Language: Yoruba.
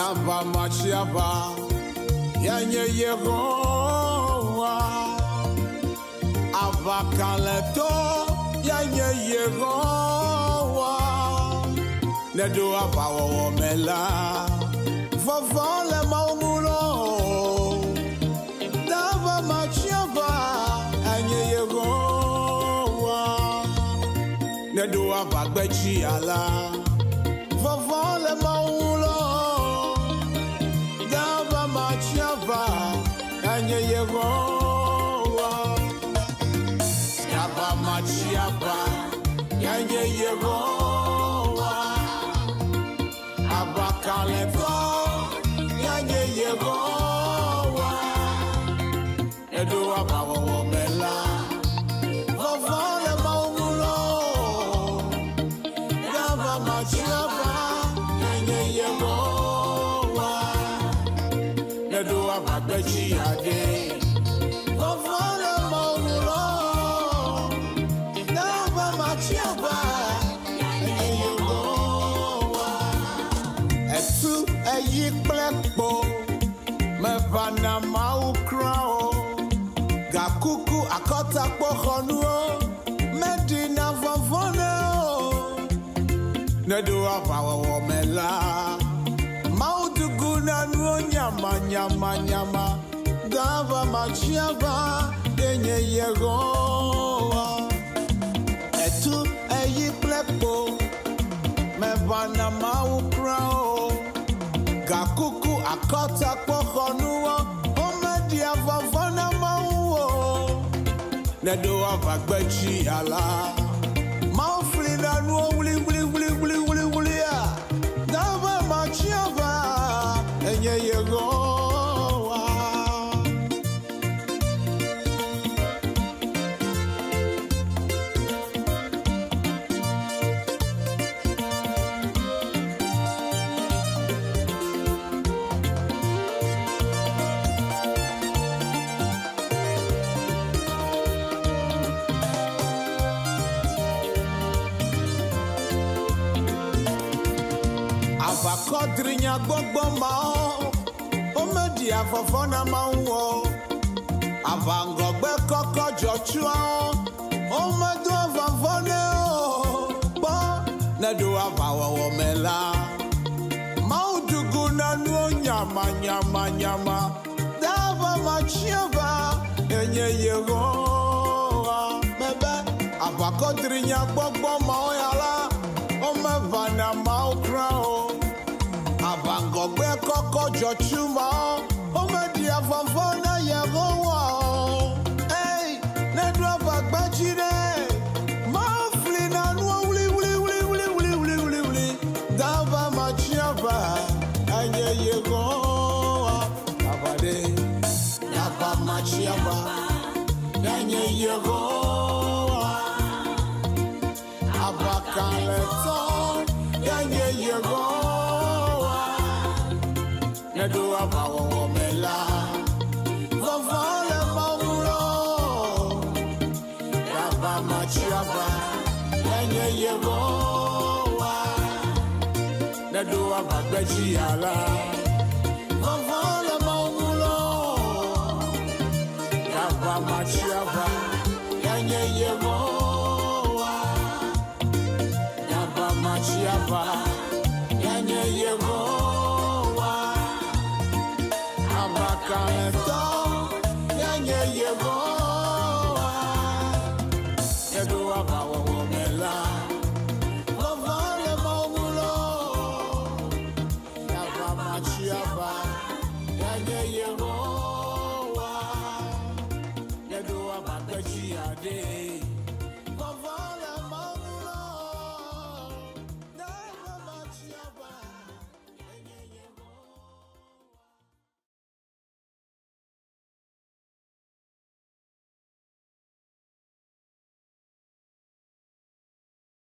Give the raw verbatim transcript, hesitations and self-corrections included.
Dava Matsi Ava, Yanye Yehowa, Ava Kaleto, Yanye Yehowa, Nedo Ava Womela, Vavale Mawutor, Dava Matsi Ava, Yanye Yehowa, Nedo Ava Gbechi ala, Vavale Mawutor. Dava Matsi Ava, Yanye Yehowa. Dava Matsi Ava, Yanye Yehowa. Ava Kaleto, Yanye Yehowa. Nedo Ava Womela, Vavale Mawutor. Dava Matsi Ava, Yanye Yehowa. Nedo Ava Gbechi ade, Vavale Mawutor. Dava Matsi Ava, Yanye Yehowa. Etu eyi kplepo, mevana Mawutor. Gakuku akota kpokonuo, Medina vavone o. Nedo Ava Womela. Mauduguna no nyama nyama nyama, Dava Matsi Ava, Yanye Yehowa. Etu eyi kplepo, mevana Mawutor. Gakuku akota kpokonuo, Omedia vavana Mawuo. Nedo Ava Gbechi ala, Mawflina no wuli wuli wuli wuli wuli wuli ya. Dava Matsi Ava, Yanye Yehowa. Ava kodrinya gbogbo mao, Omedia vavona Mawuo. Ava ngogbe koko jochua, Omedo vavone o. Bo Nedo Ava Womela, Mauduguna no nyama nyama nyama, Dava Matsi Ava, Yanye Yehowa. Mebe Ava kodrinya gbogbo mao yala, Omevana Mawutor. Ava ngogbe koko jochuma, Omedia vavona Yehowa. Hey, Nedo Ava Gbechi de, Mawflina no wuli wuli wuli wuli wuli wuli wuli wuli. Dava Matsi Ava, Yanye Yehowa. Ava de, Dava Matsi Ava, Yanye Yehowa. Ava Kaleto, Yanye Yehowa. Nedo Ava Womela, Vavale Mawutor. Dava Matsi Ava, Yanye Yehowa. Nedo Ava Gbechi ala, Vavale Mawutor. Dava Matsi Ava, Yanye Yehowa. Dava Matsi Ava, Yanye Yehowa. Ava Kaleto.